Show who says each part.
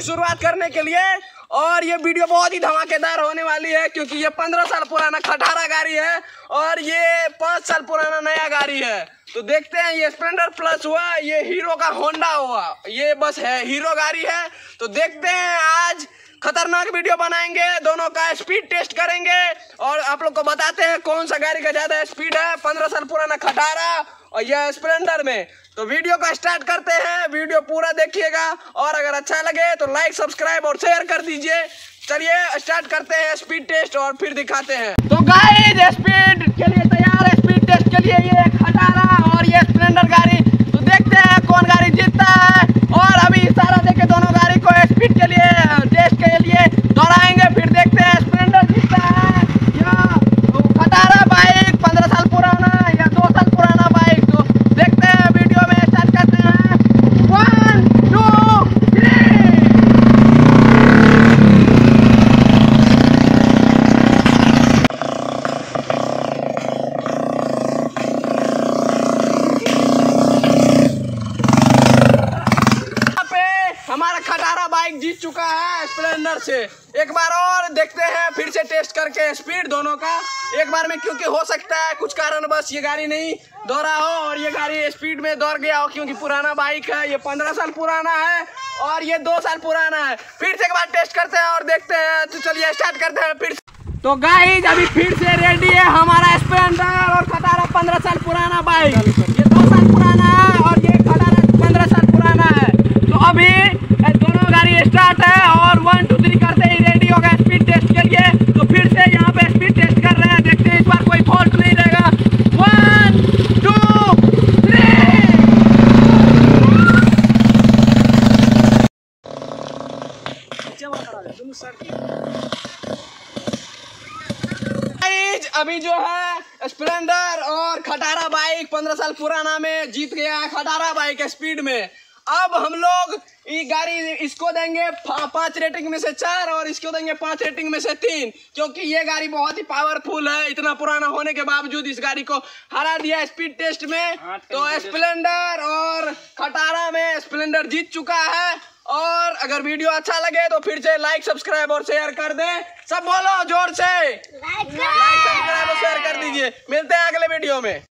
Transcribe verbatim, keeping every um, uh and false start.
Speaker 1: शुरुआत करने के लिए। और ये वीडियो बहुत ही धमाकेदार होने वाली है क्योंकि ये पंद्रह साल पुराना खटारा गाड़ी है और ये पाँच साल पुराना नया गाड़ी है। तो देखते हैं, ये स्प्लेंडर प्लस हुआ, ये हीरो का होंडा हुआ, ये बस है हीरो गाड़ी है। तो देखते हैं, आज खतरनाक वीडियो बनाएंगे, दोनों का स्पीड टेस्ट करेंगे और आप लोग को बताते हैं कौन सा गाड़ी का ज्यादा स्पीड है, पंद्रह साल पुराना खटारा और यह स्प्लेंडर में। तो वीडियो का स्टार्ट करते हैं, वीडियो पूरा देखिएगा और अगर अच्छा लगे तो लाइक सब्सक्राइब और शेयर कर दीजिए। चलिए स्टार्ट करते हैं स्पीड टेस्ट और फिर दिखाते हैं। तो गाइस स्पीड के लिए तैयार है, स्पीड टेस्ट के लिए ये खटारा और ये स्प्लेंडर गाड़ी। तो देखते हैं कौन गाड़ी जीतता है और अभी इशारा देके दोनों गाड़ी को स्पीड के लिए टेस्ट के लिए दौड़ाएंगे, फिर देखते हैं स्प्लेंडर जीतता है या खटारा बाइक पंद्रह साल पुराना या दो साल पुराना बाइक। तो देखते हैं, वीडियो में स्टार्ट करते हैं। One two three. हमारा खटारा बाइक जीत चुका है स्प्लेंडर से। एक बार और देखते हैं, फिर से टेस्ट करके स्पीड दोनों का एक बार में, क्योंकि हो सकता है कुछ कारण बस ये गाड़ी नहीं दौड़ा हो और ये गाड़ी स्पीड में दौड़ गया हो क्योंकि पुराना बाइक है, ये पंद्रह साल पुराना है और ये दो साल पुराना है। फिर से एक बार टेस्ट करते हैं और देखते हैं। तो चलिए स्टार्ट करते हैं फिर से। तो गाइस अभी फिर से रेडी है हमारा स्प्लेंडर और खटारा पंद्रह साल पुराना बाइक। ये दो साल पुराना है और ये खटारा पंद्रह साल पुराना है। तो अभी दोनों गाड़ी स्टार्ट है और वन टू थ्री करते ही रेडी होगा स्पीड टेस्ट के लिए। तो फिर से यहाँ पे स्पीड टेस्ट कर रहे हैं, देखते हैं इस बार कोई फॉल्ट नहीं रहेगा। One two three. अभी जो है स्प्लेंडर और खटारा बाइक पंद्रह साल पुराना में जीत गया है खटारा बाइक स्पीड में। अब हम लोग ये गाड़ी इसको देंगे पाँच रेटिंग में से चार और इसको देंगे पाँच रेटिंग में से तीन, क्योंकि ये गाड़ी बहुत ही पावरफुल है। इतना पुराना होने के बावजूद इस गाड़ी को हरा दिया स्पीड टेस्ट में। तो स्प्लेंडर और खटारा में स्प्लेंडर जीत चुका है। और अगर वीडियो अच्छा लगे तो फिर से लाइक सब्सक्राइब और शेयर कर दें। सब बोलो जोर से, लाइक सब्सक्राइब और शेयर कर दीजिए। मिलते हैं अगले वीडियो में।